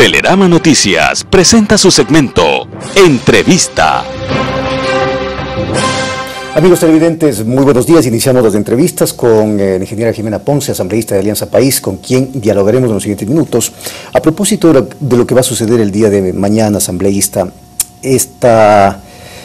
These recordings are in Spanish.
Telerama Noticias presenta su segmento Entrevista. Amigos televidentes, muy buenos días. Iniciamos las entrevistas con la ingeniera Jimena Ponce, asambleísta de Alianza País, con quien dialogaremos en los siguientes minutos. A propósito de lo que va a suceder el día de mañana, asambleísta, esta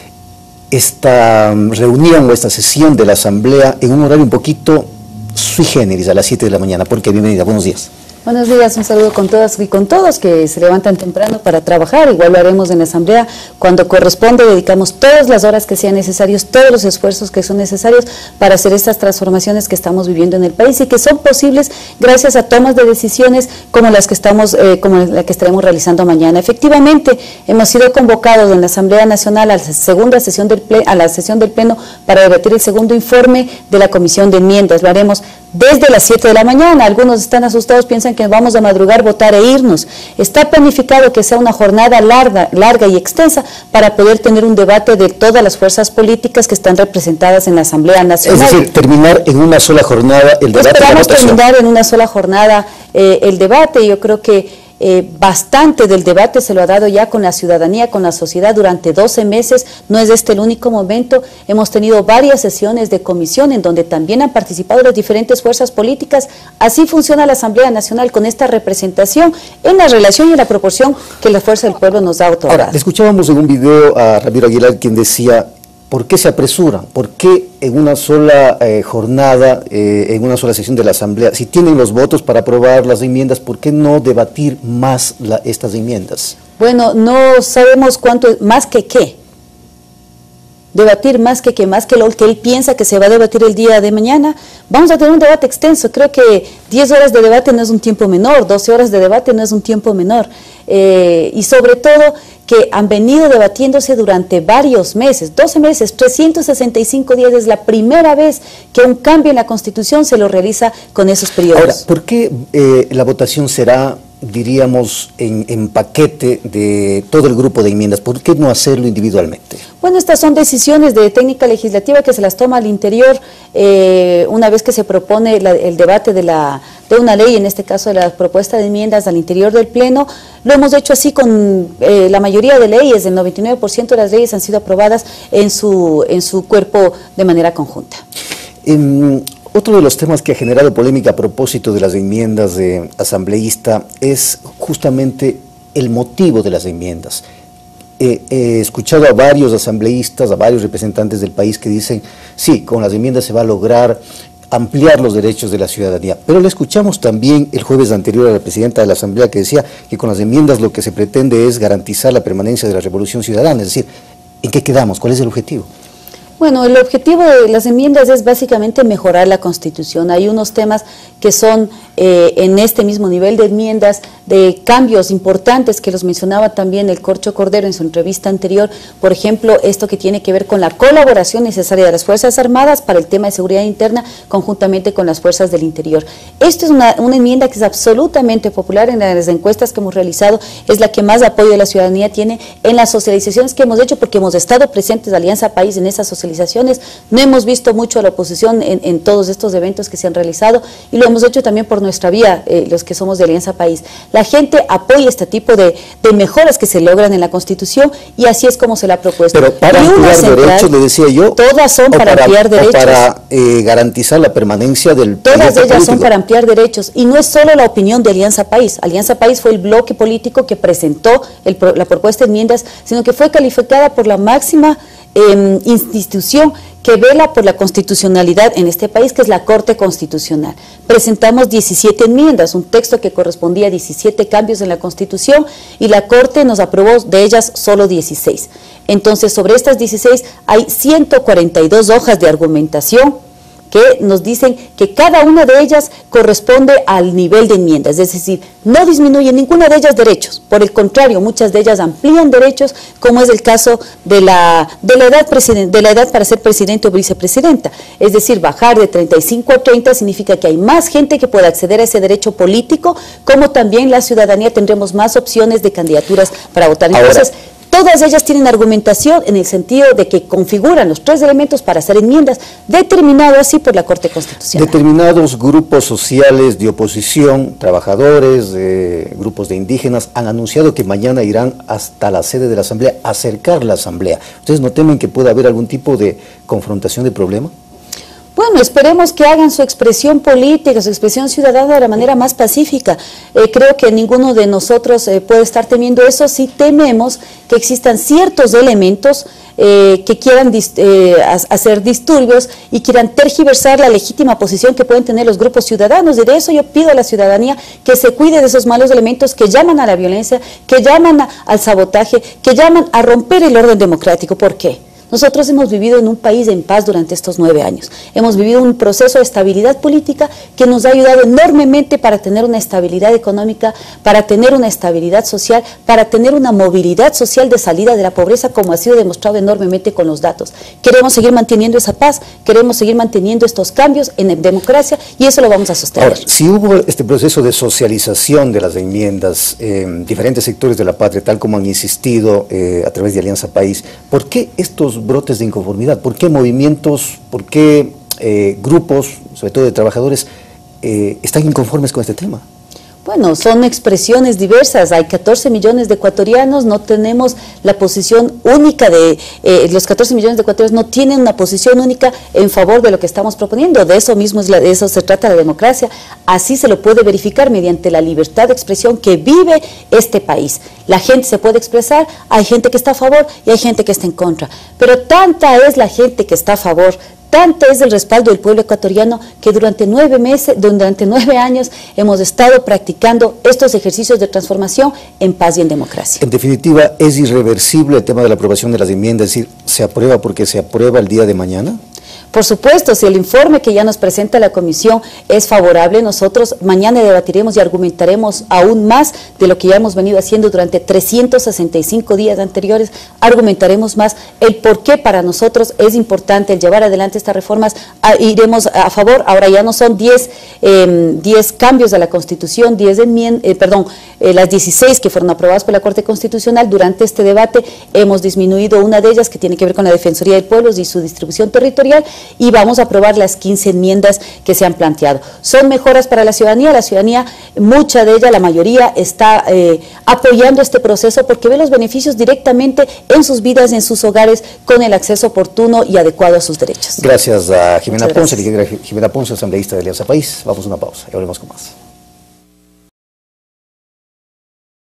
reunión o esta sesión de la asamblea en un horario un poquito sui generis, a las 7 de la mañana. Porque bienvenida, buenos días. Buenos días, un saludo con todas y con todos que se levantan temprano para trabajar. Igual lo haremos en la asamblea cuando corresponde. Dedicamos todas las horas que sean necesarios, todos los esfuerzos que son necesarios para hacer estas transformaciones que estamos viviendo en el país y que son posibles gracias a tomas de decisiones como las que como la que estaremos realizando mañana. Efectivamente, hemos sido convocados en la Asamblea Nacional a la segunda sesión la sesión del Pleno para debatir el segundo informe de la Comisión de Enmiendas. Lo haremos desde las 7 de la mañana. Algunos están asustados, piensan que vamos a madrugar, votar e irnos. Está planificado que sea una jornada larga y extensa para poder tener un debate de todas las fuerzas políticas que están representadas en la Asamblea Nacional. Es decir, terminar en una sola jornada el debate. Esperamos terminar en una sola jornada el debate. Yo creo que bastante del debate se lo ha dado ya con la ciudadanía, con la sociedad durante 12 meses, no es este el único momento. Hemos tenido varias sesiones de comisión en donde también han participado las diferentes fuerzas políticas. Así funciona la Asamblea Nacional, con esta representación en la relación y en la proporción que la fuerza del pueblo nos ha otorgado. Ahora, escuchábamos en un video a Ramiro Aguilar, quien decía: ¿por qué se apresuran? ¿Por qué en una sola jornada, en una sola sesión de la Asamblea, si tienen los votos para aprobar las enmiendas, ¿por qué no debatir más estas enmiendas? Bueno, no sabemos cuánto, más que qué. Debatir más que lo que él piensa que se va a debatir el día de mañana. Vamos a tener un debate extenso. Creo que 10 horas de debate no es un tiempo menor, 12 horas de debate no es un tiempo menor. Y sobre todo que han venido debatiéndose durante varios meses, 12 meses, 365 días, es la primera vez que un cambio en la Constitución se lo realiza con esos periodos. Ahora, ¿por qué la votación será, diríamos, en paquete de todo el grupo de enmiendas? ¿Por qué no hacerlo individualmente? Bueno, estas son decisiones de técnica legislativa que se las toma al interior una vez que se propone el debate de una ley, en este caso de la propuesta de enmiendas al interior del Pleno. Lo hemos hecho así con la mayoría de leyes, el 99% de las leyes han sido aprobadas en su cuerpo de manera conjunta. Otro de los temas que ha generado polémica a propósito de las enmiendas de asambleísta es justamente el motivo de las enmiendas. He escuchado a varios asambleístas, a varios representantes del país que dicen: sí, con las enmiendas se va a lograr ampliar los derechos de la ciudadanía. Pero le escuchamos también el jueves anterior a la presidenta de la Asamblea que decía que con las enmiendas lo que se pretende es garantizar la permanencia de la Revolución Ciudadana. Es decir, ¿en qué quedamos? ¿Cuál es el objetivo? Bueno, el objetivo de las enmiendas es básicamente mejorar la Constitución. Hay unos temas que son en este mismo nivel de enmiendas, de cambios importantes que los mencionaba también el Corcho Cordero en su entrevista anterior. Por ejemplo, esto que tiene que ver con la colaboración necesaria de las Fuerzas Armadas para el tema de seguridad interna conjuntamente con las fuerzas del interior. Esto es una enmienda que es absolutamente popular en las encuestas que hemos realizado, es la que más apoyo de la ciudadanía tiene en las socializaciones que hemos hecho, porque hemos estado presentes de Alianza País en esas socializaciones. No hemos visto mucho a la oposición en todos estos eventos que se han realizado y lo hemos hecho también por nuestra vía, los que somos de Alianza País. La gente apoya este tipo de mejoras que se logran en la Constitución y así es como se la ha propuesto. Pero para ampliar derechos, le decía yo, todas son para ampliar derechos. Para garantizar la permanencia del Todas ellas político. son para ampliar derechos y no es solo la opinión de Alianza País. Alianza País fue el bloque político que presentó la propuesta de enmiendas, sino que fue calificada por la máxima institución que vela por la constitucionalidad en este país, que es la Corte Constitucional. Presentamos 17 enmiendas, un texto que correspondía a 17 cambios en la Constitución y la Corte nos aprobó de ellas solo 16. Entonces, sobre estas 16 hay 142 hojas de argumentación que nos dicen que cada una de ellas corresponde al nivel de enmiendas, es decir, no disminuye ninguna de ellas derechos, por el contrario, muchas de ellas amplían derechos, como es el caso de la edad para ser presidente o vicepresidenta, es decir, bajar de 35 a 30 significa que hay más gente que pueda acceder a ese derecho político, como también la ciudadanía tendremos más opciones de candidaturas para votar. Entonces, todas ellas tienen argumentación en el sentido de que configuran los 3 elementos para hacer enmiendas, determinado así por la Corte Constitucional. Determinados grupos sociales de oposición, trabajadores, grupos de indígenas, han anunciado que mañana irán hasta la sede de la Asamblea, a acercar la Asamblea. ¿Ustedes no temen que pueda haber algún tipo de confrontación de problema? Bueno, esperemos que hagan su expresión política, su expresión ciudadana de la manera más pacífica. Creo que ninguno de nosotros puede estar temiendo eso. Sí tememos que existan ciertos elementos que quieran hacer disturbios y quieran tergiversar la legítima posición que pueden tener los grupos ciudadanos. Y de eso yo pido a la ciudadanía que se cuide de esos malos elementos que llaman a la violencia, que llaman al sabotaje, que llaman a romper el orden democrático. ¿Por qué? Nosotros hemos vivido en un país en paz durante estos 9 años. Hemos vivido un proceso de estabilidad política que nos ha ayudado enormemente para tener una estabilidad económica, para tener una estabilidad social, para tener una movilidad social de salida de la pobreza, como ha sido demostrado enormemente con los datos. Queremos seguir manteniendo esa paz, queremos seguir manteniendo estos cambios en democracia y eso lo vamos a sostener. Ahora, si hubo este proceso de socialización de las enmiendas en diferentes sectores de la patria, tal como han insistido a través de Alianza País, ¿por qué estos brotes de inconformidad? ¿Por qué movimientos, por qué grupos, sobre todo de trabajadores, están inconformes con este tema? Bueno, son expresiones diversas. Hay 14 millones de ecuatorianos, no tenemos la posición única los 14 millones de ecuatorianos no tienen una posición única en favor de lo que estamos proponiendo. De eso mismo de eso se trata la democracia. Así se lo puede verificar mediante la libertad de expresión que vive este país. La gente se puede expresar, hay gente que está a favor y hay gente que está en contra. Pero tanta es la gente que está a favor, tanto es el respaldo del pueblo ecuatoriano que durante 9 años hemos estado practicando estos ejercicios de transformación en paz y en democracia. En definitiva, ¿es irreversible el tema de la aprobación de las enmiendas? Es decir, ¿se aprueba porque se aprueba el día de mañana? Por supuesto, si el informe que ya nos presenta la Comisión es favorable, nosotros mañana debatiremos y argumentaremos aún más de lo que ya hemos venido haciendo durante 365 días anteriores, argumentaremos más el por qué para nosotros es importante el llevar adelante estas reformas, iremos a favor. Ahora ya no son 10 cambios a la Constitución, las 16 que fueron aprobadas por la Corte Constitucional. Durante este debate hemos disminuido una de ellas que tiene que ver con la Defensoría del Pueblo y su distribución territorial, y vamos a aprobar las 15 enmiendas que se han planteado. Son mejoras para la ciudadanía, mucha de ella, la mayoría, está apoyando este proceso porque ve los beneficios directamente en sus vidas, en sus hogares, con el acceso oportuno y adecuado a sus derechos. Gracias a Jimena Ponce, asambleísta de Alianza País. Vamos a una pausa y volvemos con más.